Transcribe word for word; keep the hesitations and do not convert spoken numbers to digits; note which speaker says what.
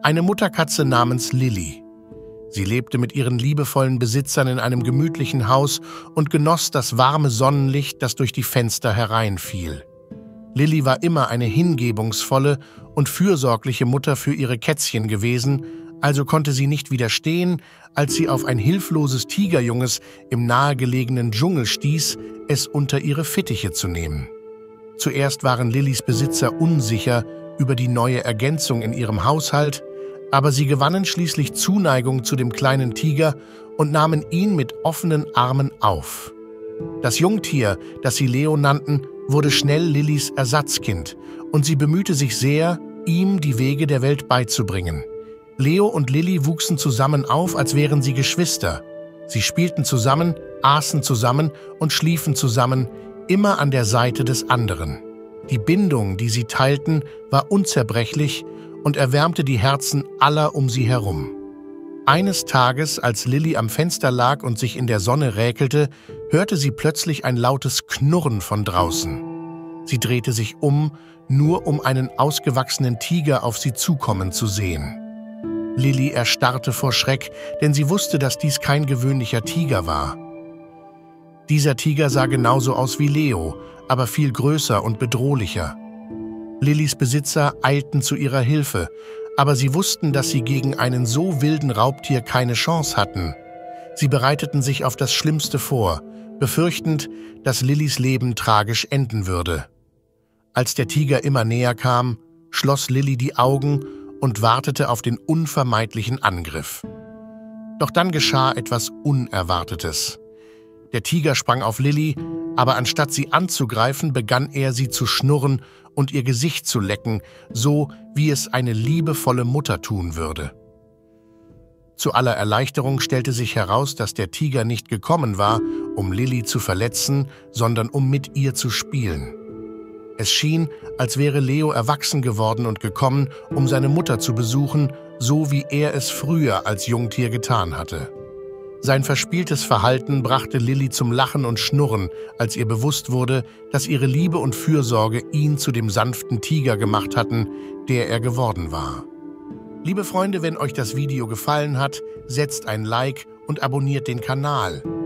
Speaker 1: eine Mutterkatze namens Lilly. Sie lebte mit ihren liebevollen Besitzern in einem gemütlichen Haus und genoss das warme Sonnenlicht, das durch die Fenster hereinfiel. Lilly war immer eine hingebungsvolle und fürsorgliche Mutter für ihre Kätzchen gewesen, also konnte sie nicht widerstehen, als sie auf ein hilfloses Tigerjunges im nahegelegenen Dschungel stieß, es unter ihre Fittiche zu nehmen. Zuerst waren Lillys Besitzer unsicher über die neue Ergänzung in ihrem Haushalt, aber sie gewannen schließlich Zuneigung zu dem kleinen Tiger und nahmen ihn mit offenen Armen auf. Das Jungtier, das sie Leo nannten, wurde schnell Lillys Ersatzkind und sie bemühte sich sehr, ihm die Wege der Welt beizubringen. Leo und Lilly wuchsen zusammen auf, als wären sie Geschwister. Sie spielten zusammen, aßen zusammen und schliefen zusammen, immer an der Seite des anderen. Die Bindung, die sie teilten, war unzerbrechlich und erwärmte die Herzen aller um sie herum. Eines Tages, als Lilly am Fenster lag und sich in der Sonne räkelte, hörte sie plötzlich ein lautes Knurren von draußen. Sie drehte sich um, nur um einen ausgewachsenen Tiger auf sie zukommen zu sehen. Lilly erstarrte vor Schreck, denn sie wusste, dass dies kein gewöhnlicher Tiger war. Dieser Tiger sah genauso aus wie Leo, aber viel größer und bedrohlicher. Lillys Besitzer eilten zu ihrer Hilfe, aber sie wussten, dass sie gegen einen so wilden Raubtier keine Chance hatten. Sie bereiteten sich auf das Schlimmste vor, befürchtend, dass Lillys Leben tragisch enden würde. Als der Tiger immer näher kam, schloss Lilly die Augen und wartete auf den unvermeidlichen Angriff. Doch dann geschah etwas Unerwartetes. Der Tiger sprang auf Lilly, aber anstatt sie anzugreifen, begann er, sie zu schnurren und ihr Gesicht zu lecken, so wie es eine liebevolle Mutter tun würde. Zu aller Erleichterung stellte sich heraus, dass der Tiger nicht gekommen war, um Lilly zu verletzen, sondern um mit ihr zu spielen. Es schien, als wäre Leo erwachsen geworden und gekommen, um seine Mutter zu besuchen, so wie er es früher als Jungtier getan hatte. Sein verspieltes Verhalten brachte Lilly zum Lachen und Schnurren, als ihr bewusst wurde, dass ihre Liebe und Fürsorge ihn zu dem sanften Tiger gemacht hatten, der er geworden war. Liebe Freunde, wenn euch das Video gefallen hat, setzt ein Like und abonniert den Kanal.